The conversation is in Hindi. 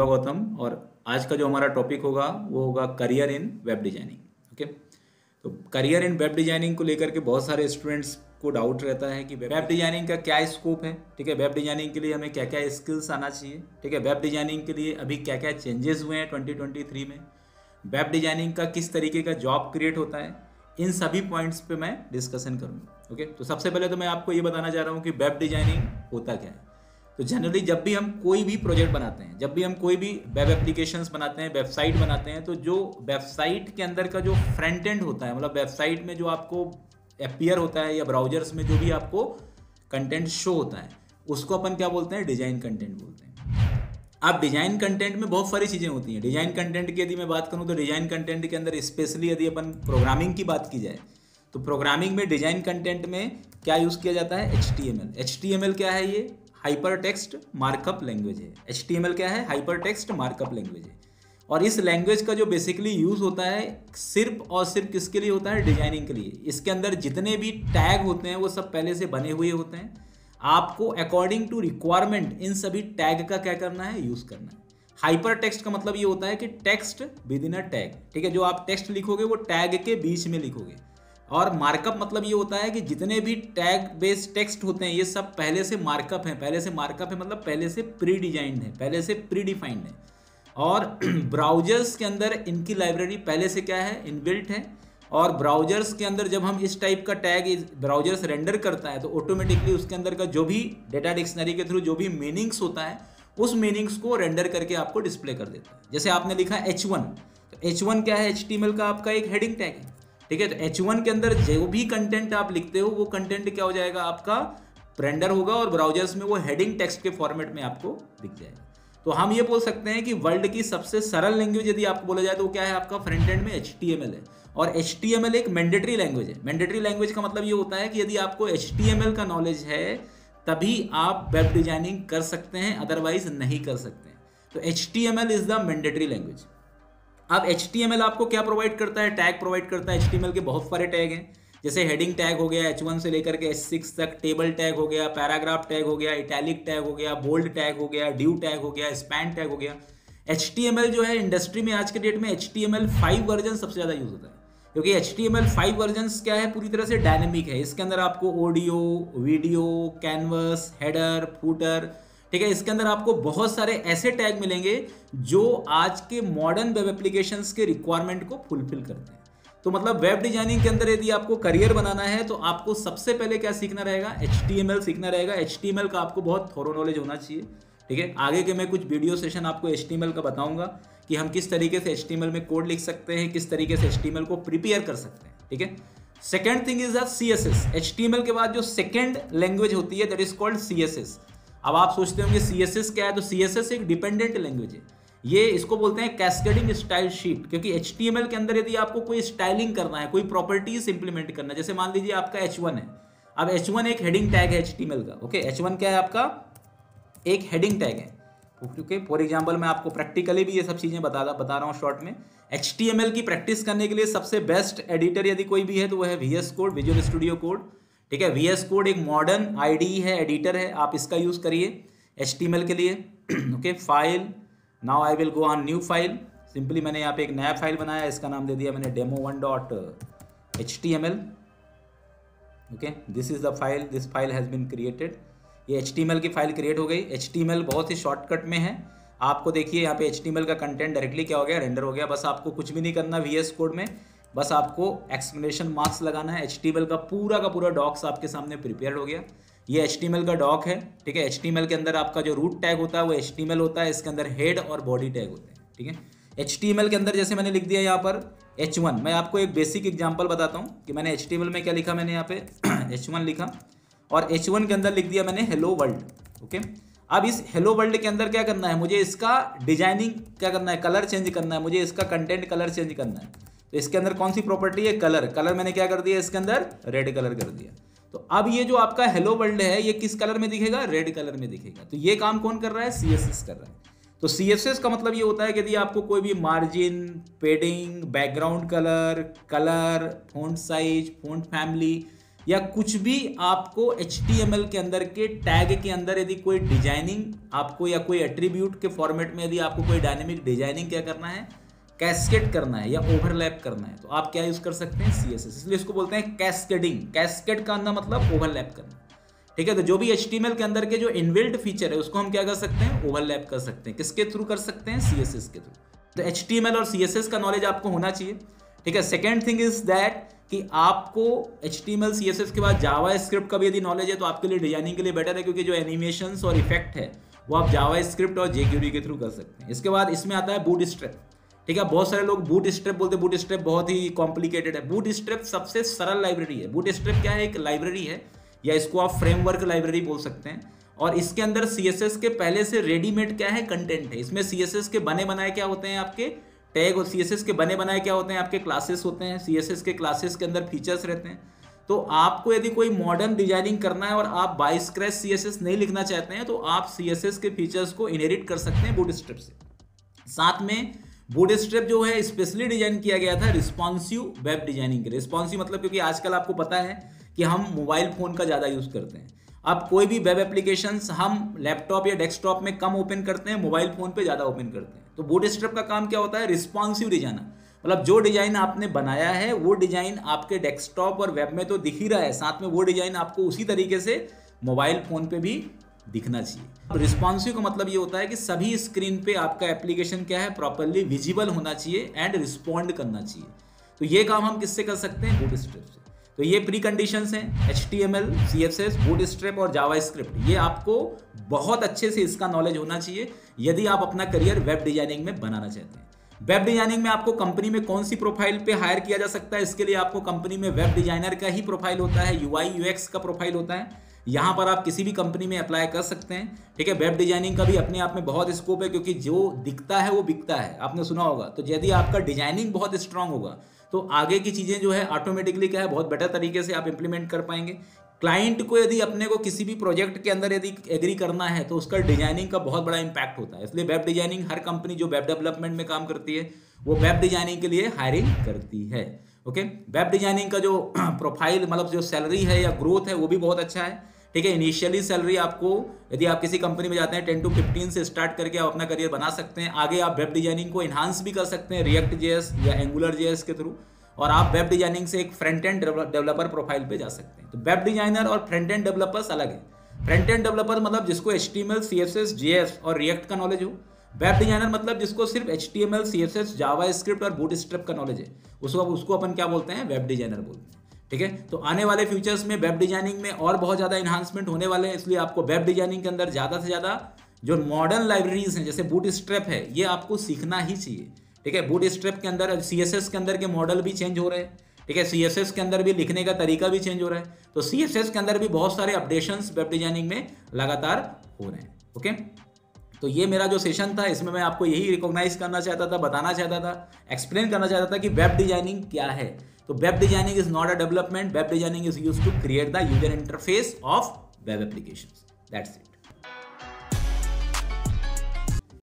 होगा गौतम। और आज का जो हमारा टॉपिक होगा वो होगा career in web designing. Okay, तो करियर इन वेब डिजाइनिंग को लेकर के बहुत सारे स्टूडेंट्स को डाउट रहता है कि वेब डिजाइनिंग का क्या स्कोप है। ठीक है, वेब डिजाइनिंग के लिए हमें क्या क्या स्किल्स आना चाहिए। ठीक है, वेब डिजाइनिंग के लिए अभी क्या क्या चेंजेस हुए हैं 2023 में, वेब डिजाइनिंग का किस तरीके का जॉब क्रिएट होता है, इन सभी पॉइंट्स पे मैं डिस्कशन करूँगा। ओके, तो सबसे पहले तो मैं आपको ये बताना चाह रहा हूँ कि वेब डिजाइनिंग होता क्या है। तो जनरली जब भी हम कोई भी प्रोजेक्ट बनाते हैं, जब भी हम कोई भी वेब एप्लीकेशंस बनाते हैं, वेबसाइट बनाते हैं, तो जो वेबसाइट के अंदर का जो फ्रंट एंड होता है, मतलब वेबसाइट में जो आपको अपीयर होता है या ब्राउजर्स में जो भी आपको कंटेंट शो होता है, उसको अपन क्या बोलते हैं, डिजाइन कंटेंट बोलते हैं। अब डिजाइन कंटेंट में बहुत सारी चीज़ें होती हैं। डिजाइन कंटेंट की यदि मैं बात करूँ तो डिजाइन कंटेंट के अंदर स्पेशली यदि अपन प्रोग्रामिंग की बात की जाए तो प्रोग्रामिंग में डिजाइन कंटेंट में क्या यूज़ किया जाता है, HTML। HTML क्या है, ये हाइपर टेक्स्ट मार्कअप लैंग्वेज है। HTML क्या है, हाइपर टेक्स्ट मार्कअप लैंग्वेज है। और इस लैंग्वेज का जो बेसिकली यूज़ होता है सिर्फ और सिर्फ किसके लिए होता है, डिजाइनिंग के लिए। इसके अंदर जितने भी टैग होते हैं वो सब पहले से बने हुए होते हैं। आपको अकॉर्डिंग टू रिक्वायरमेंट इन सभी टैग का क्या करना है, यूज़ करना है। हाइपर टेक्स्ट का मतलब ये होता है कि text within a tag. ठीक है, जो आप टेक्स्ट लिखोगे वो टैग के बीच में लिखोगे। और मार्कअप मतलब ये होता है कि जितने भी टैग बेस्ड टेक्स्ट होते हैं ये सब पहले से मार्कअप है। पहले से मार्कअप है मतलब पहले से प्री डिजाइंड है, पहले से प्री डिफाइंड है। और ब्राउजर्स के अंदर इनकी लाइब्रेरी पहले से क्या है, इनबिल्ट है। और ब्राउजर्स के अंदर जब हम इस टाइप का टैग ब्राउजर्स रेंडर करता है तो ऑटोमेटिकली उसके अंदर का जो भी डेटा डिक्शनरी के थ्रू जो भी मीनिंग्स होता है उस मीनिंग्स को रेंडर करके आपको डिस्प्ले कर देता है। जैसे आपने लिखा H1, तो H1 क्या है, HTML का आपका एक हेडिंग टैग है। ठीक है, तो H1 के अंदर जो भी कंटेंट आप लिखते हो वो कंटेंट क्या हो जाएगा, आपका रेंडर होगा और ब्राउजर्स में वो हेडिंग टेक्स्ट के फॉर्मेट में आपको दिख जाएगा। तो हम ये बोल सकते हैं कि वर्ल्ड की सबसे सरल लैंग्वेज यदि आपको बोला जाए तो वो क्या है, आपका फ्रंट एंड में HTML है। और HTML एक मैंडेटरी लैंग्वेज है। मैंडेटरी लैंग्वेज का मतलब ये होता है कि यदि आपको HTML का नॉलेज है तभी आप वेब डिजाइनिंग कर सकते हैं, अदरवाइज नहीं कर सकते हैं। तो HTML is the mandatory language. अब HTML आपको क्या प्रोवाइड करता है, टैग प्रोवाइड करता है। HTML के बहुत सारे टैग हैं, जैसे हेडिंग टैग हो गया H1 से लेकर के H6 तक, टेबल टैग हो गया, पैराग्राफ टैग हो गया, इटैलिक टैग हो गया, बोल्ड टैग हो गया, ड्यू टैग हो गया, स्पैन टैग हो गया। HTML जो है इंडस्ट्री में आज के डेट में HTML 5 वर्जन सबसे ज़्यादा यूज होता है, क्योंकि HTML 5 वर्जन क्या है, पूरी तरह से डायनेमिक है। इसके अंदर आपको audio, video, canvas, header, footer, ठीक है, इसके अंदर आपको बहुत सारे ऐसे टैग मिलेंगे जो आज के मॉडर्न वेब एप्लीकेशंस के रिक्वायरमेंट को फुलफिल करते हैं। तो मतलब वेब डिजाइनिंग के अंदर यदि आपको करियर बनाना है तो आपको सबसे पहले क्या सीखना रहेगा, HTML सीखना रहेगा। HTML का आपको बहुत थोरो नॉलेज होना चाहिए। ठीक है, आगे के मैं कुछ वीडियो सेशन आपको HTML का बताऊंगा कि हम किस तरीके से HTML में कोड लिख सकते हैं, किस तरीके से HTML को प्रिपेयर कर सकते हैं। ठीक है, second thing is CSS। HTML के बाद जो सेकेंड लैंग्वेज होती है दैट इज कॉल्ड CSS। अब आप सोचते होंगे CSS क्या है, तो CSS एक डिपेंडेंट लैंग्वेज है। ये इसको बोलते हैं कैस्केडिंग स्टाइल शीट, क्योंकि HTML के अंदर यदि आपको कोई स्टाइलिंग करना है, कोई प्रॉपर्टीज इंप्लीमेंट करना है, जैसे मान लीजिए आपका H1 है। अब H1 एक हेडिंग टैग है HTML का। ओके, H1 क्या है आपका, एक हेडिंग टैग है। ओके, फॉर एग्जाम्पल मैं आपको प्रैक्टिकली भी ये सब चीज़ें बता रहा हूँ शॉर्ट में। HTML की प्रैक्टिस करने के लिए सबसे बेस्ट एडिटर यदि कोई भी है तो वो है VS code, visual studio code. ठीक है, VS कोड एक मॉडर्न IDE है, एडिटर है, आप इसका यूज़ करिए HTML के लिए। Okay, file, now I will go on new file. Simply मैंने यहाँ पे एक नया फाइल बनाया, इसका नाम दे दिया मैंने demo1.html। Okay, this is the file, this file has been created. ये HTML की फाइल क्रिएट हो गई। HTML बहुत ही शॉर्टकट में है। आपको देखिए यहाँ पे HTML का कंटेंट डायरेक्टली क्या हो गया, रेंडर हो गया। बस आपको कुछ भी नहीं करना VS कोड में, बस आपको एक्सप्लेनेशन मार्क्स लगाना है। HTML का पूरा डॉक्स आपके सामने प्रिपेयर हो गया। ये HTML का डॉक है। ठीक है, HTML के अंदर आपका जो रूट टैग होता है वो HTML होता है, इसके अंदर हेड और बॉडी टैग होते हैं। ठीक है, HTML के अंदर जैसे मैंने लिख दिया यहाँ पर H1। मैं आपको एक बेसिक एग्जांपल बताता हूँ कि मैंने HTML में क्या लिखा। मैंने यहाँ पे H1 लिखा और H1 के अंदर लिख दिया मैंने हेलो वर्ल्ड। ओके, अब इस हेलो वर्ल्ड के अंदर क्या करना है, मुझे इसका डिजाइनिंग क्या करना है, कलर चेंज करना है, मुझे इसका कंटेंट कलर चेंज करना है। तो इसके अंदर कौन सी प्रॉपर्टी है, कलर। कलर मैंने क्या कर दिया, इसके अंदर रेड कलर कर दिया। तो अब ये जो आपका हेलो वर्ल्ड है ये किस कलर में दिखेगा, रेड कलर में दिखेगा। तो ये काम कौन कर रहा है, CSS कर रहा है। तो CSS का मतलब ये होता है कि यदि आपको कोई भी margin, padding, background colour, font size, font family, या कुछ भी आपको HTML के अंदर के टैग के अंदर यदि कोई डिजाइनिंग आपको या कोई एट्रीब्यूट के फॉर्मेट में यदि आपको कोई डायनेमिक डिजाइनिंग क्या करना है, कैस्केड करना है या ओवरलैप करना है, तो आप क्या यूज कर सकते हैं, CSS। इसलिए इसको बोलते हैं कैस्केडिंग। कैस्केड का अंदर मतलब ओवरलैप करना, ठीक है। तो जो भी HTML के अंदर के जो इनबिल्ट फीचर है उसको हम क्या कर सकते हैं, ओवरलैप कर सकते हैं। किसके थ्रू कर सकते हैं, CSS के थ्रू। तो HTML और CSS का नॉलेज आपको होना चाहिए, ठीक है। सेकेंड थिंग इज दैट कि आपको HTML CSS के बाद जावा स्क्रिप्ट का भी यदि नॉलेज है तो आपके लिए डिजाइनिंग के लिए बेटर है, क्योंकि जो एनिमेशंस और इफेक्ट है वो आप जावा स्क्रिप्ट और jQuery के थ्रू कर सकते हैं। इसके बाद इसमें आता है बूटस्ट्रैप, ठीक है। बहुत सारे लोग बूटस्ट्रैप बोलते हैं, बूटस्ट्रैप बहुत ही कॉम्प्लिकेटेड है। बूटस्ट्रैप सबसे सरल लाइब्रेरी है। बूटस्ट्रैप क्या है, एक लाइब्रेरी है या इसको आप फ्रेमवर्क लाइब्रेरी बोल सकते हैं, और इसके अंदर CSS के पहले से रेडीमेड क्या है, कंटेंट है। इसमें CSS के बने बनाए क्या होते हैं, आपके टैग, और CSS के बने बनाए क्या होते हैं, आपके क्लासेस होते हैं। CSS के क्लासेस के अंदर फीचर्स रहते हैं। तो आपको यदि कोई मॉडर्न डिजाइनिंग करना है और आप बाय स्क्रैच CSS नहीं लिखना चाहते हैं तो आप CSS के फीचर्स को इनहेरिट कर सकते हैं बूटस्ट्रैप से। साथ में बूटस्ट्रैप जो है स्पेशली डिजाइन किया गया था रिस्पॉन्सिव वेब डिजाइनिंग के लिए। रिस्पॉन्सिव मतलब क्योंकि आजकल आपको पता है कि हम मोबाइल फोन का ज़्यादा यूज़ करते हैं। अब कोई भी वेब एप्लीकेशंस हम लैपटॉप या डेस्कटॉप में कम ओपन करते हैं, मोबाइल फोन पे ज़्यादा ओपन करते हैं। तो बूटस्ट्रैप का काम क्या होता है, रिस्पॉन्सिव डिजाइन, मतलब जो डिजाइन आपने बनाया है वो डिजाइन आपके डेस्कटॉप और वेब में तो दिख ही रहा है, साथ में वो डिजाइन आपको उसी तरीके से मोबाइल फोन पे भी दिखना चाहिए। रिस्पॉन्सिव का मतलब ये होता है कि सभी स्क्रीन पे आपका एप्लीकेशन क्या है, प्रॉपर्ली विजिबल होना चाहिए एंड रिस्पॉन्ड करना चाहिए। तो ये काम हम किससे कर सकते हैं, बूटस्ट्रैप से। तो ये प्री कंडीशंस हैं, HTML, CSS, बूटस्ट्रैप और जावास्क्रिप्ट। ये आपको बहुत अच्छे से इसका नॉलेज होना चाहिए यदि आप अपना करियर वेब डिजाइनिंग में बनाना चाहते हैं। वेब डिजाइनिंग में आपको कंपनी में कौन सी प्रोफाइल पे हायर किया जा सकता है, इसके लिए आपको कंपनी में वेब डिजाइनर का ही प्रोफाइल होता है, UI UX का प्रोफाइल होता है। यहाँ पर आप किसी भी कंपनी में अप्लाई कर सकते हैं, ठीक है। वेब डिजाइनिंग का भी अपने आप में बहुत स्कोप है, क्योंकि जो दिखता है वो बिकता है, आपने सुना होगा। तो यदि आपका डिजाइनिंग बहुत स्ट्रांग होगा तो आगे की चीज़ें जो है ऑटोमेटिकली क्या है, बहुत बेटर तरीके से आप इंप्लीमेंट कर पाएंगे। क्लाइंट को यदि अपने को किसी भी प्रोजेक्ट के अंदर यदि एग्री करना है तो उसका डिजाइनिंग का बहुत बड़ा इंपैक्ट होता है। इसलिए वेब डिजाइनिंग, हर कंपनी जो वेब डेवलपमेंट में काम करती है वो वेब डिजाइनिंग के लिए हायरिंग करती है, ओके। वेब डिजाइनिंग का जो प्रोफाइल मतलब जो सैलरी है या ग्रोथ है वो भी बहुत अच्छा है, ठीक है। इनिशियली सैलरी आपको यदि आप किसी कंपनी में जाते हैं 10 to 15 से स्टार्ट करके आप अपना करियर बना सकते हैं। आगे आप वेब डिजाइनिंग को इन्हांस भी कर सकते हैं React.js या AngularJS के थ्रू, और आप वेब डिजाइनिंग से एक फ्रंट एंड डेवलपर प्रोफाइल पे जा सकते हैं। तो वेब डिजाइनर और फ्रंट एंड डेवलपर्स अलग है। फ्रंट एंड डेवलपर मतलब जिसको HTML, CSS, JS और React का नॉलेज हो। वेब डिजाइनर मतलब जिसको सिर्फ HTML, CSS, जावास्क्रिप्ट और बूटस्ट्रैप का नॉलेज है, उसको अपन क्या बोलते हैं, वेब डिजाइनर बोलते हैं, ठीक है। तो आने वाले फ्यूचर्स में वेब डिजाइनिंग में और बहुत ज़्यादा इन्हांसमेंट होने वाले हैं। इसलिए आपको वेब डिजाइनिंग के अंदर ज़्यादा से ज़्यादा जो मॉडर्न लाइब्रेरीज हैं जैसे बूटस्ट्रैप है, ये आपको सीखना ही चाहिए, ठीक है। बूटस्ट्रैप के अंदर CSS के अंदर के मॉडल भी चेंज हो रहे हैं, ठीक है। CSS के अंदर भी लिखने का तरीका भी चेंज हो रहा है। तो CSS के अंदर भी बहुत सारे अपडेशंस वेब डिजाइनिंग में लगातार हो रहे हैं, ओके। तो ये मेरा जो सेशन था इसमें मैं आपको यही रिकॉग्नाइज करना चाहता था, बताना चाहता था, एक्सप्लेन करना चाहता था कि वेब डिजाइनिंग क्या है। तो web designing is not a development, web designing is used to create the user interface of web applications, that's it.